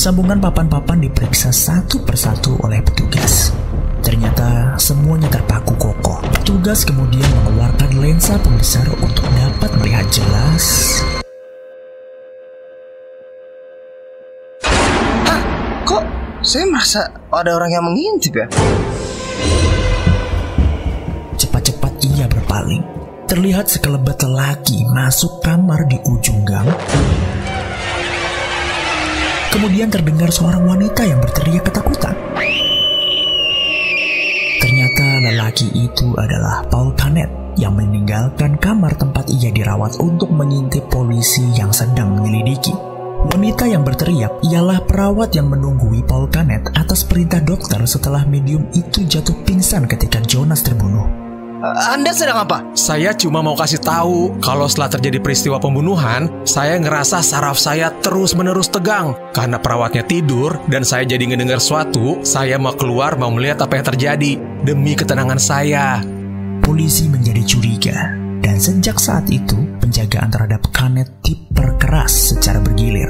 Sambungan papan-papan diperiksa satu persatu oleh petugas. Ternyata semuanya terpaku kokoh. Petugas kemudian mengeluarkan lensa pembesar untuk dapat melihat jelas. Kok saya merasa ada orang yang mengintip ya? Cepat-cepat ia berpaling. Terlihat sekelebat lelaki masuk kamar di ujung gang. Kemudian terdengar seorang wanita yang berteriak ketakutan. Ternyata lelaki itu adalah Paul Canet yang meninggalkan kamar tempat ia dirawat untuk mengintip polisi yang sedang menyelidiki. Wanita yang berteriak ialah perawat yang menunggui Paul Canet atas perintah dokter setelah medium itu jatuh pingsan ketika Jonas terbunuh. Anda sedang apa? Saya cuma mau kasih tahu kalau setelah terjadi peristiwa pembunuhan, saya ngerasa saraf saya terus-menerus tegang. Karena perawatnya tidur dan saya jadi ngedengar sesuatu, saya mau keluar mau melihat apa yang terjadi. Demi ketenangan saya. Polisi menjadi curiga, dan sejak saat itu penjagaan terhadap Canet diperkeras secara bergilir.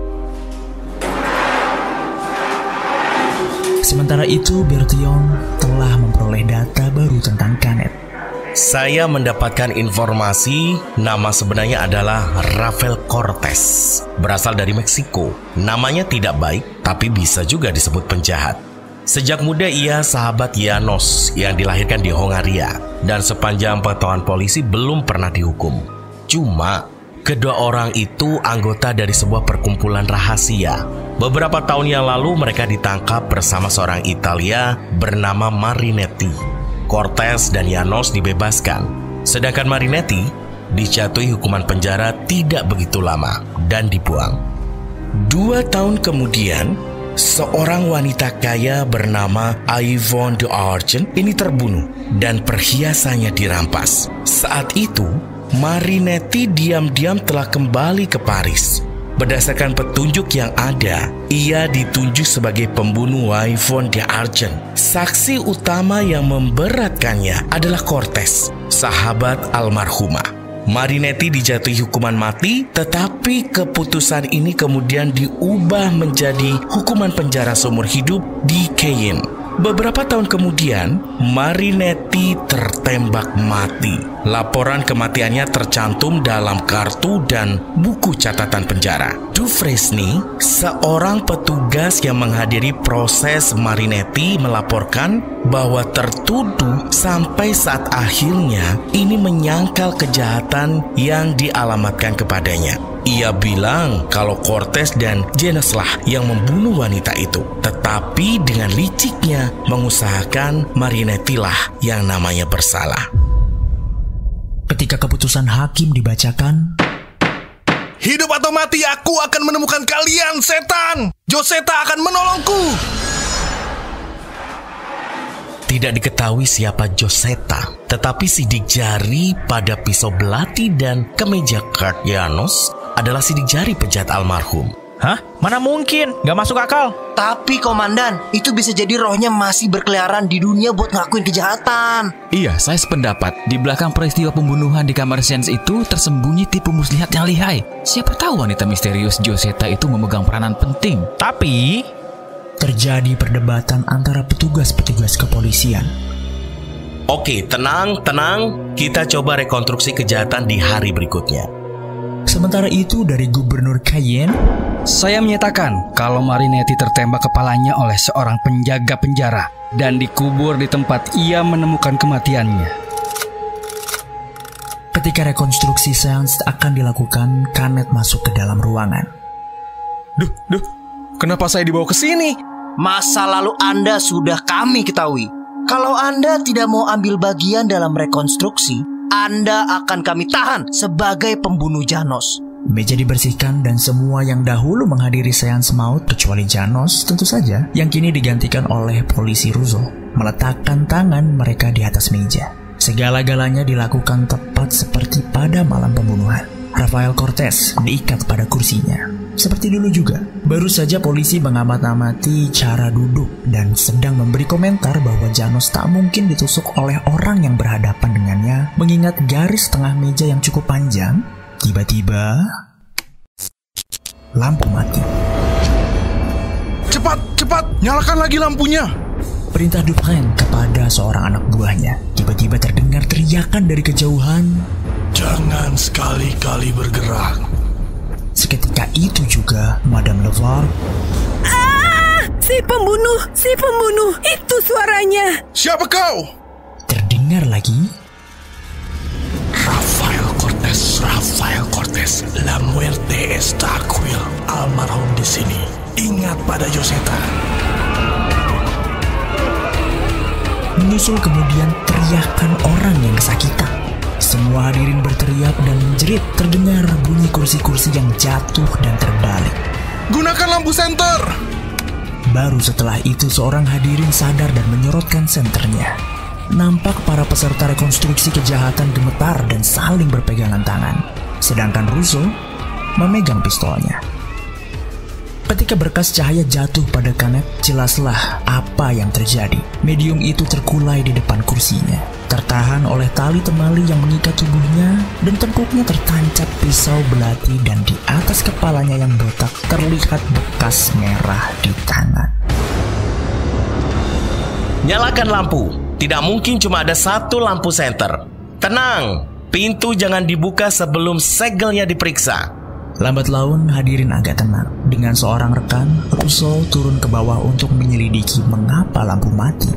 Sementara itu, Bertillon telah memperoleh data baru tentang Canet. Saya mendapatkan informasi nama sebenarnya adalah Rafael Cortez. Berasal dari Meksiko. Namanya tidak baik, tapi bisa juga disebut penjahat. Sejak muda ia sahabat Janos yang dilahirkan di Hongaria. Dan sepanjang pengetahuan polisi belum pernah dihukum. Cuma, kedua orang itu anggota dari sebuah perkumpulan rahasia. Beberapa tahun yang lalu mereka ditangkap bersama seorang Italia bernama Marinetti. Cortez dan Janos dibebaskan, sedangkan Marinetti dijatuhi hukuman penjara tidak begitu lama dan dibuang. 2 tahun kemudian, seorang wanita kaya bernama Yvonne d'Argent ini terbunuh dan perhiasannya dirampas. Saat itu, Marinetti diam-diam telah kembali ke Paris. Berdasarkan petunjuk yang ada, ia ditunjuk sebagai pembunuh Yvonne d'Argent. Saksi utama yang memberatkannya adalah Cortez, sahabat almarhumah. Marinetti dijatuhi hukuman mati, tetapi keputusan ini kemudian diubah menjadi hukuman penjara seumur hidup di Cayenne. Beberapa tahun kemudian, Marinetti tertembak mati. Laporan kematiannya tercantum dalam kartu dan buku catatan penjara. Dufresne, seorang petugas yang menghadiri proses Marinetti, melaporkan bahwa tertuduh sampai saat akhirnya ini menyangkal kejahatan yang dialamatkan kepadanya. Ia bilang kalau Cortez dan Janos lah yang membunuh wanita itu, tetapi dengan liciknya mengusahakan Marinetti lah yang namanya bersalah. Ketika keputusan hakim dibacakan, Hidup atau mati, aku akan menemukan kalian, setan! Josetta akan menolongku! Tidak diketahui siapa Josetta, tetapi sidik jari pada pisau belati dan kemeja kart Janos adalah sidik jari penjahat almarhum. Hah? Mana mungkin? Gak masuk akal. Tapi komandan, itu bisa jadi rohnya masih berkeliaran di dunia buat ngelakuin kejahatan. Iya, saya sependapat. Di belakang peristiwa pembunuhan di kamar Sains itu tersembunyi tipu muslihat yang lihai. Siapa tahu wanita misterius Josetta itu memegang peranan penting. Tapi terjadi perdebatan antara petugas-petugas kepolisian. Oke, tenang. Kita coba rekonstruksi kejahatan di hari berikutnya. Sementara itu dari Gubernur Cayenne, saya menyatakan kalau Marinetti tertembak kepalanya oleh seorang penjaga penjara dan dikubur di tempat ia menemukan kematiannya. Ketika rekonstruksi seans akan dilakukan, Canet masuk ke dalam ruangan. Duh, kenapa saya dibawa ke sini? Masa lalu Anda sudah kami ketahui. Kalau Anda tidak mau ambil bagian dalam rekonstruksi, Anda akan kami tahan sebagai pembunuh Janos. Meja dibersihkan dan semua yang dahulu menghadiri seans maut kecuali Janos tentu saja, yang kini digantikan oleh polisi Russo, meletakkan tangan mereka di atas meja. Segala-galanya dilakukan tepat seperti pada malam pembunuhan. Rafael Cortez diikat pada kursinya. Seperti dulu juga, baru saja polisi mengamati cara duduk dan sedang memberi komentar bahwa Janos tak mungkin ditusuk oleh orang yang berhadapan dengannya, mengingat garis tengah meja yang cukup panjang. Tiba-tiba, lampu mati. cepat, nyalakan lagi lampunya. Perintah Dupren kepada seorang anak buahnya. Tiba-tiba terdengar teriakan dari kejauhan. Jangan sekali-kali bergerak. Seketika itu juga Madame Levar. Si pembunuh, itu suaranya. Siapa kau? Terdengar lagi. Rafael Cortés, la muerte está quill. Almarhum di sini. Ingat pada Joseta. Menyusul kemudian teriakan orang yang kesakitan. Semua hadirin berteriak dan menjerit. Terdengar bunyi kursi-kursi yang jatuh dan terbalik. Gunakan lampu senter. Baru setelah itu seorang hadirin sadar dan menyorotkan senternya. Nampak para peserta rekonstruksi kejahatan gemetar dan saling berpegangan tangan. Sedangkan Russo memegang pistolnya. Ketika berkas cahaya jatuh pada Canet, jelaslah apa yang terjadi. Medium itu terkulai di depan kursinya, tertahan oleh tali temali yang mengikat tubuhnya, dan tengkuknya tertancap pisau belati, dan di atas kepalanya yang botak terlihat bekas merah di tangan. Nyalakan lampu. Tidak mungkin cuma ada satu lampu senter. Tenang, pintu jangan dibuka sebelum segelnya diperiksa. Lambat laun hadirin agak tenang. Dengan seorang rekan, Russo turun ke bawah untuk menyelidiki mengapa lampu mati.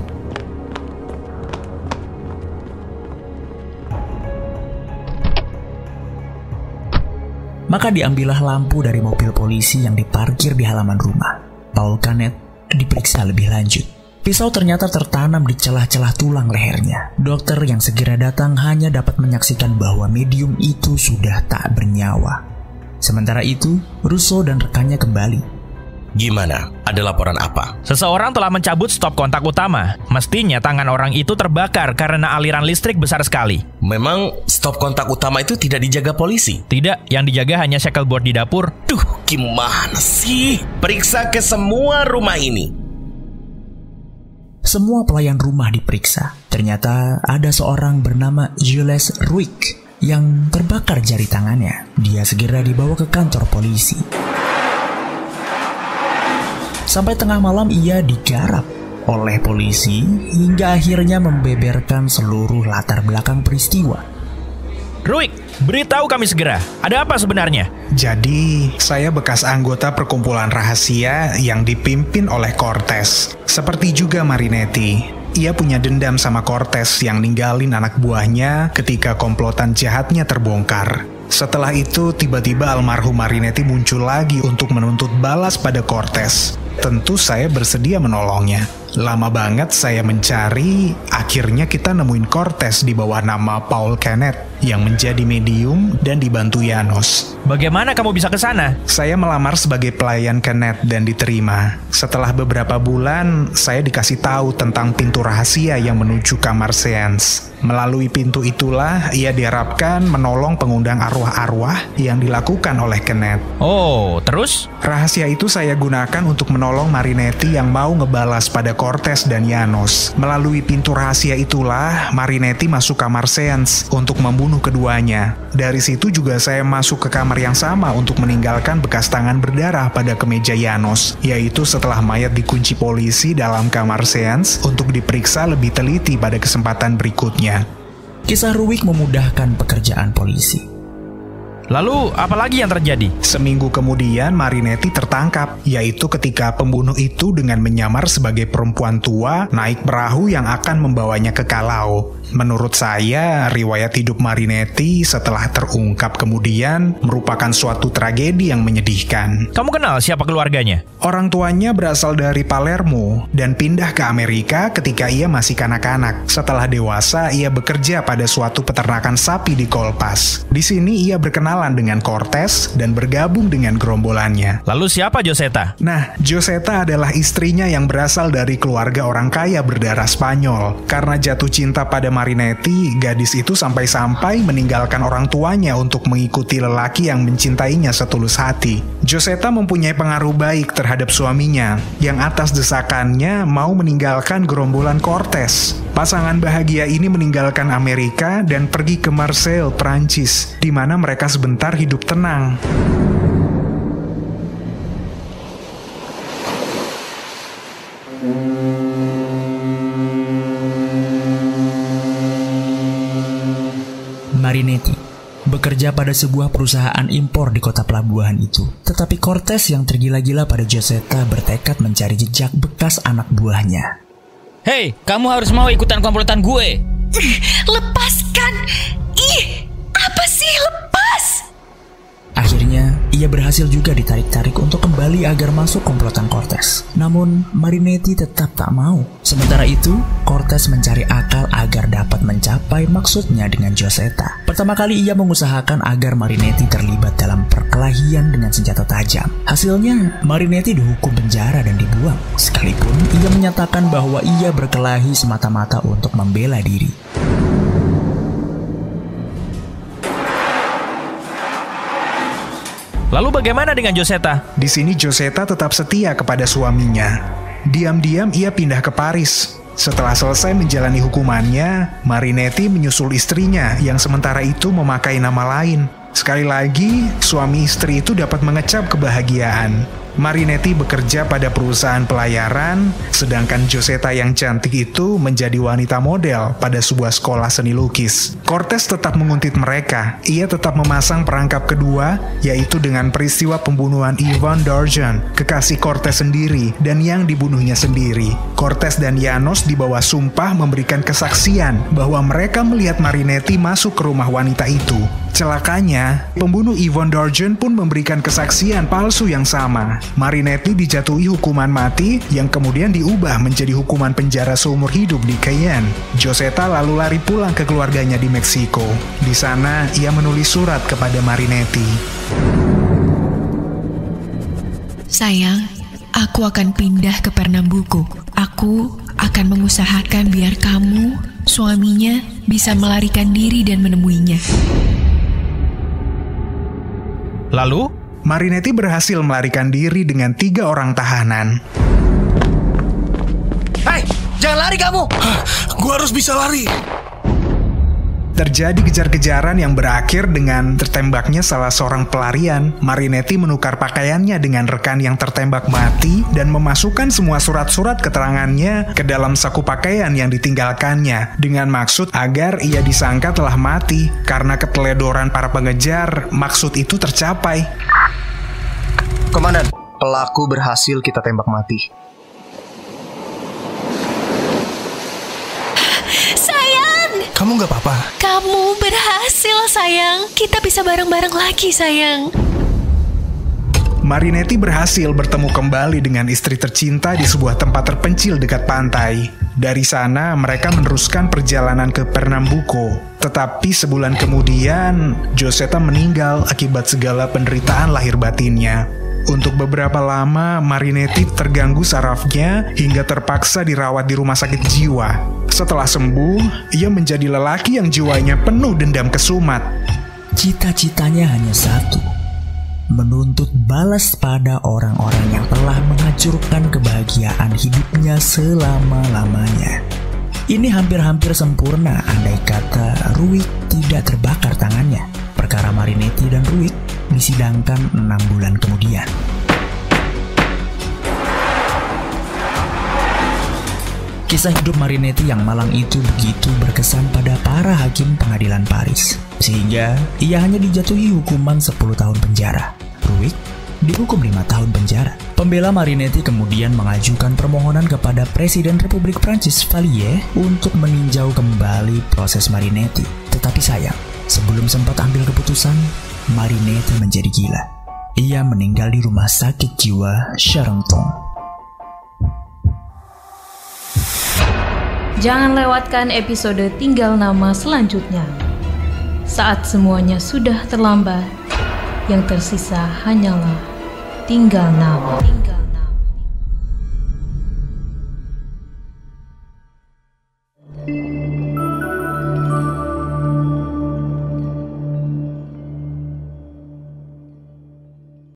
Maka diambillah lampu dari mobil polisi yang diparkir di halaman rumah. Paul Canet diperiksa lebih lanjut. Pisau ternyata tertanam di celah-celah tulang lehernya. Dokter yang segera datang hanya dapat menyaksikan bahwa medium itu sudah tak bernyawa. Sementara itu, Russo dan rekannya kembali. Gimana? Ada laporan apa? Seseorang telah mencabut stop kontak utama. Mestinya tangan orang itu terbakar karena aliran listrik besar sekali. Memang stop kontak utama itu tidak dijaga polisi? Tidak, yang dijaga hanya shackle-board di dapur. Duh, gimana sih? Periksa ke semua rumah ini. Semua pelayan rumah diperiksa. Ternyata ada seorang bernama Jules Ruick yang terbakar jari tangannya. Dia segera dibawa ke kantor polisi. Sampai tengah malam ia digarap oleh polisi hingga akhirnya membeberkan seluruh latar belakang peristiwa. Ruick, beritahu kami segera. Ada apa sebenarnya? Jadi, saya bekas anggota perkumpulan rahasia yang dipimpin oleh Cortés. Seperti juga Marinetti. Ia punya dendam sama Cortés yang ninggalin anak buahnya ketika komplotan jahatnya terbongkar. Setelah itu, tiba-tiba almarhum Marinetti muncul lagi untuk menuntut balas pada Cortés. Tentu saya bersedia menolongnya. Lama banget saya mencari, akhirnya kita nemuin Cortés di bawah nama Paul Canet yang menjadi medium dan dibantu Janos. Bagaimana kamu bisa ke sana? Saya melamar sebagai pelayan Canet dan diterima. Setelah beberapa bulan, saya dikasih tahu tentang pintu rahasia yang menuju kamar seans. Melalui pintu itulah ia diharapkan menolong pengundang arwah-arwah yang dilakukan oleh Canet. Oh, terus? Rahasia itu saya gunakan untuk menolong Marinetti yang mau ngebalas pada Cortés dan Janos. Melalui pintu rahasia itulah Marinetti masuk kamar seans untuk membunuh keduanya. Dari situ juga saya masuk ke kamar yang sama untuk meninggalkan bekas tangan berdarah pada kemeja Janos, yaitu setelah mayat dikunci polisi dalam kamar seans untuk diperiksa lebih teliti pada kesempatan berikutnya. Kisah Ruick memudahkan pekerjaan polisi. Lalu, apa lagi yang terjadi? Seminggu kemudian Marinetti tertangkap, yaitu ketika pembunuh itu dengan menyamar sebagai perempuan tua naik perahu yang akan membawanya ke Callao. Menurut saya, riwayat hidup Marinetti setelah terungkap kemudian merupakan suatu tragedi yang menyedihkan. Kamu kenal siapa keluarganya? Orang tuanya berasal dari Palermo dan pindah ke Amerika ketika ia masih kanak-kanak. Setelah dewasa, ia bekerja pada suatu peternakan sapi di Colpas. Di sini ia berkenalan dengan Cortés dan bergabung dengan gerombolannya. Lalu siapa Joseta? Nah, Joseta adalah istrinya yang berasal dari keluarga orang kaya berdarah Spanyol. Karena jatuh cinta pada Marinetti, gadis itu sampai-sampai meninggalkan orang tuanya untuk mengikuti lelaki yang mencintainya setulus hati. Joseta mempunyai pengaruh baik terhadap suaminya, yang atas desakannya mau meninggalkan gerombolan Cortés. Pasangan bahagia ini meninggalkan Amerika dan pergi ke Marseille, Prancis, di mana mereka sebentar hidup tenang. Marinetti bekerja pada sebuah perusahaan impor di kota pelabuhan itu. Tetapi Cortez yang tergila-gila pada Josetta bertekad mencari jejak bekas anak buahnya. Hei, kamu harus mau ikutan komplotan gue. Lepaskan! Ih, apa sih? Lepas! Akhirnya, ia berhasil juga ditarik-tarik untuk kembali agar masuk komplotan Cortez. Namun, Marinetti tetap tak mau. Sementara itu, Cortez mencari akal agar dapat mencapai maksudnya dengan Josetta. Pertama kali ia mengusahakan agar Marinetti terlibat dalam perkelahian dengan senjata tajam. Hasilnya, Marinetti dihukum penjara dan dibuang. Sekalipun, ia menyatakan bahwa ia berkelahi semata-mata untuk membela diri. Lalu bagaimana dengan Josetta? Di sini Josetta tetap setia kepada suaminya. Diam-diam ia pindah ke Paris. Setelah selesai menjalani hukumannya, Marinetti menyusul istrinya yang sementara itu memakai nama lain. Sekali lagi, suami istri itu dapat mengecap kebahagiaan. Marinetti bekerja pada perusahaan pelayaran, sedangkan Josetta yang cantik itu menjadi wanita model pada sebuah sekolah seni lukis. Cortez tetap menguntit mereka. Ia tetap memasang perangkap kedua, yaitu dengan peristiwa pembunuhan Ivan Darjan, kekasih Cortez sendiri, dan yang dibunuhnya sendiri. Cortez dan Janos dibawa sumpah memberikan kesaksian bahwa mereka melihat Marinetti masuk ke rumah wanita itu. Celakanya, pembunuh Ivan Darjan pun memberikan kesaksian palsu yang sama. Marinetti dijatuhi hukuman mati yang kemudian diubah menjadi hukuman penjara seumur hidup di Cayenne. Josetta lalu lari pulang ke keluarganya di Meksiko. Di sana, ia menulis surat kepada Marinetti. Sayang, aku akan pindah ke Pernambuco. Aku akan mengusahakan biar kamu, suaminya, bisa melarikan diri dan menemuinya. Lalu? Marinetti berhasil melarikan diri dengan 3 orang tahanan. Hei, jangan lari kamu! Gue harus bisa lari. Terjadi kejar-kejaran yang berakhir dengan tertembaknya salah seorang pelarian. Marinetti menukar pakaiannya dengan rekan yang tertembak mati dan memasukkan semua surat-surat keterangannya ke dalam saku pakaian yang ditinggalkannya dengan maksud agar ia disangka telah mati. Karena keteledoran para pengejar, maksud itu tercapai. Komandan, pelaku berhasil kita tembak mati. Kamu gak apa-apa? Kamu berhasil, sayang. Kita bisa bareng-bareng lagi, sayang. Marinetti berhasil bertemu kembali dengan istri tercinta di sebuah tempat terpencil dekat pantai. Dari sana, mereka meneruskan perjalanan ke Pernambuco. Tetapi sebulan kemudian, Josetta meninggal akibat segala penderitaan lahir batinnya. Untuk beberapa lama, Marinetti terganggu sarafnya hingga terpaksa dirawat di rumah sakit jiwa. Setelah sembuh, ia menjadi lelaki yang jiwanya penuh dendam kesumat. Cita-citanya hanya satu, menuntut balas pada orang-orang yang telah menghancurkan kebahagiaan hidupnya selama-lamanya. Ini hampir-hampir sempurna andai kata Ruik tidak terbakar tangannya. Perkara Marinetti dan Ruik disidangkan 6 bulan kemudian. Kisah hidup Marinetti yang malang itu begitu berkesan pada para hakim pengadilan Paris, sehingga ia hanya dijatuhi hukuman 10 tahun penjara. Ruik dihukum 5 tahun penjara. Pembela Marinetti kemudian mengajukan permohonan kepada Presiden Republik Prancis Vallier untuk meninjau kembali proses Marinetti. Tetapi sayang, sebelum sempat ambil keputusan, Marinetti menjadi gila. Ia meninggal di rumah sakit jiwa Charenton. Jangan lewatkan episode Tinggal Nama selanjutnya. Saat semuanya sudah terlambat, yang tersisa hanyalah tinggal nama.